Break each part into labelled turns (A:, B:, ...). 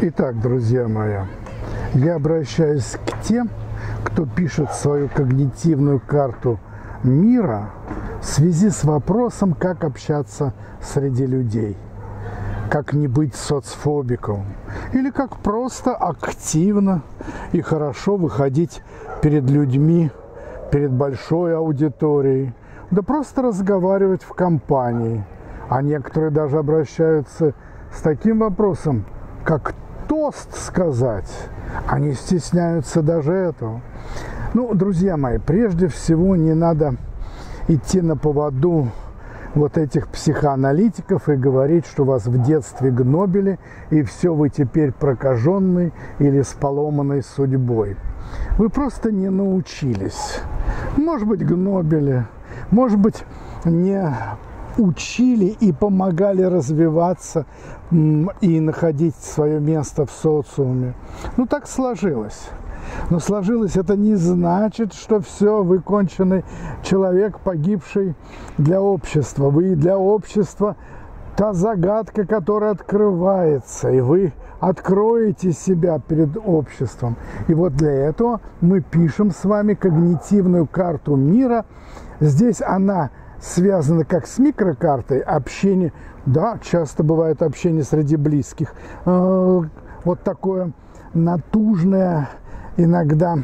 A: Итак, друзья мои, я обращаюсь к тем, кто пишет свою когнитивную карту мира в связи с вопросом, как общаться среди людей, как не быть соцфобиком, или как просто активно и хорошо выходить перед людьми, перед большой аудиторией, да просто разговаривать в компании. А некоторые даже обращаются с таким вопросом, как тост сказать. Они стесняются даже этого. Ну, друзья мои, прежде всего не надо идти на поводу вот этих психоаналитиков и говорить, что вас в детстве гнобили, и все, вы теперь прокаженный или с поломанной судьбой. Вы просто не научились. Может быть, гнобили, может быть, не учили и помогали развиваться и находить свое место в социуме. Ну, так сложилось. Но сложилось это не значит, что все, вы конченый человек, погибший для общества. Вы для общества та загадка, которая открывается, и вы откроете себя перед обществом. И вот для этого мы пишем с вами когнитивную карту мира. Здесь она связано как с микрокартой общение, да, часто бывает общение среди близких, вот такое натужное, иногда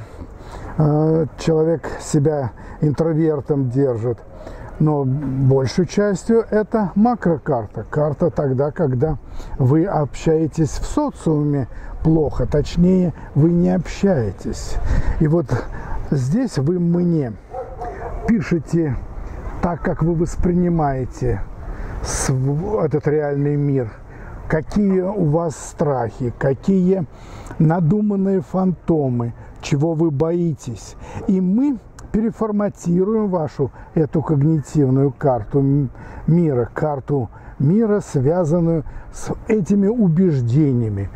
A: человек себя интровертом держит, но большей частью это макрокарта, карта тогда, когда вы общаетесь в социуме плохо, точнее, вы не общаетесь. И вот здесь вы мне пишете так, как вы воспринимаете этот реальный мир, какие у вас страхи, какие надуманные фантомы, чего вы боитесь. И мы переформатируем вашу эту когнитивную карту мира, связанную с этими убеждениями,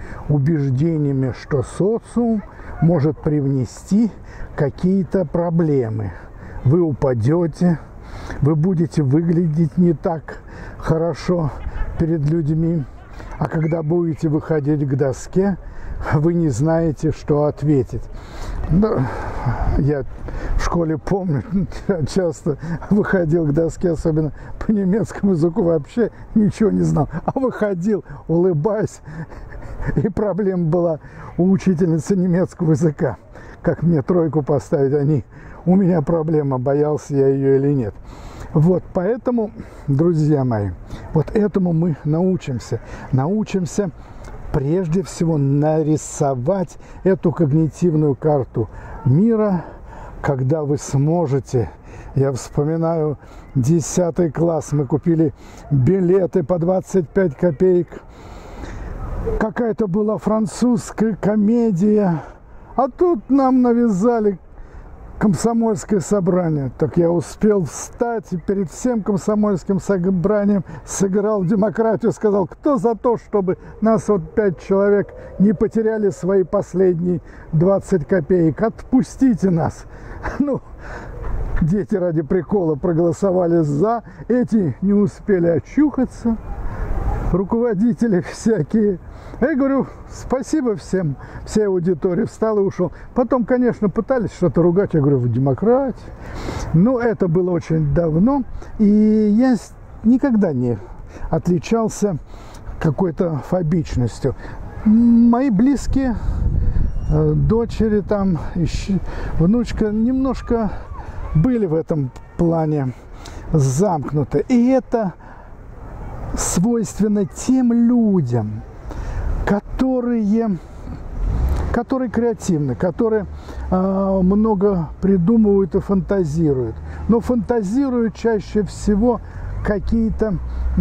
A: что социум может привнести какие-то проблемы. Вы упадете, вы будете выглядеть не так хорошо перед людьми, а когда будете выходить к доске, вы не знаете, что ответить. Да, я в школе помню, часто выходил к доске, особенно по немецкому языку, вообще ничего не знал, а выходил, улыбаясь, и проблема была у учительницы немецкого языка, как мне тройку поставить, у меня проблема, боялся я ее или нет. Вот, поэтому, друзья мои, вот этому мы научимся. Научимся прежде всего нарисовать эту когнитивную карту мира, когда вы сможете. Я вспоминаю 10 класс, мы купили билеты по 25 копеек. Какая-то была французская комедия, а тут нам навязали комсомольское собрание. Так я успел встать и перед всем комсомольским собранием сыграл демократию, сказал, кто за то, чтобы нас вот 5 человек не потеряли свои последние 20 копеек, отпустите нас. Ну, дети ради прикола проголосовали за, эти не успели очухаться, руководители всякие. Я говорю, спасибо всем, всей аудитории, встал и ушел. Потом, конечно, пытались что-то ругать, я говорю, вы демократ. Но это было очень давно, и я никогда не отличался какой-то фобичностью. Мои близкие, дочери, там, внучка, немножко были в этом плане замкнуты. И это свойственно тем людям, которые креативны, которые много придумывают и фантазируют. Но фантазируют чаще всего какие-то,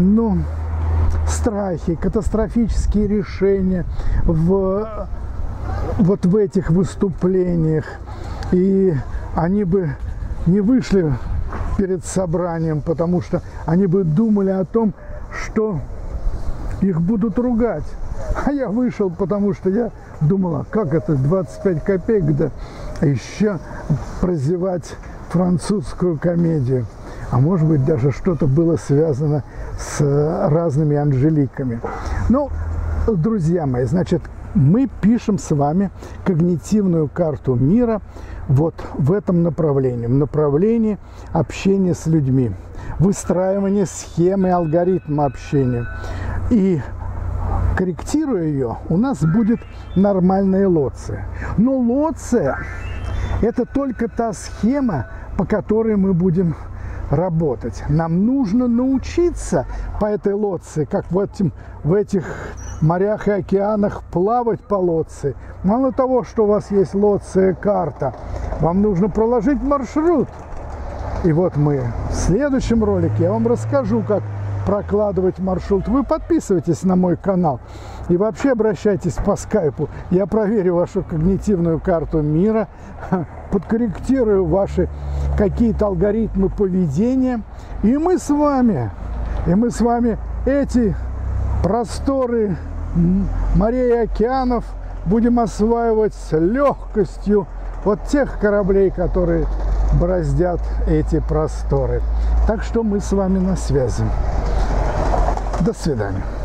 A: страхи, катастрофические решения вот в этих выступлениях. И они бы не вышли перед собранием, потому что они бы думали о том, что их будут ругать. А я вышел, потому что я думала, как это 25 копеек, да еще прозевать французскую комедию. А может быть, даже что-то было связано с разными Анжеликами. Ну, друзья мои, значит, мы пишем с вами когнитивную карту мира вот в этом направлении, в направлении общения с людьми, выстраивания схемы, алгоритма общения. И корректируя ее, у нас будет нормальная лоция. Но лоция – это только та схема, по которой мы будем работать. Нам нужно научиться по этой лоции, как в этих морях и океанах, плавать по лоции. Мало того, что у вас есть лоция, карта, вам нужно проложить маршрут. И вот мы в следующем ролике я вам расскажу, как прокладывать маршрут. Вы подписывайтесь на мой канал и вообще обращайтесь по скайпу. Я проверю вашу когнитивную карту мира, подкорректирую ваши какие-то алгоритмы поведения. И мы с вами эти просторы морей и океанов будем осваивать с легкостью от тех кораблей, которые бороздят эти просторы. Так что мы с вами на связи. До свидания.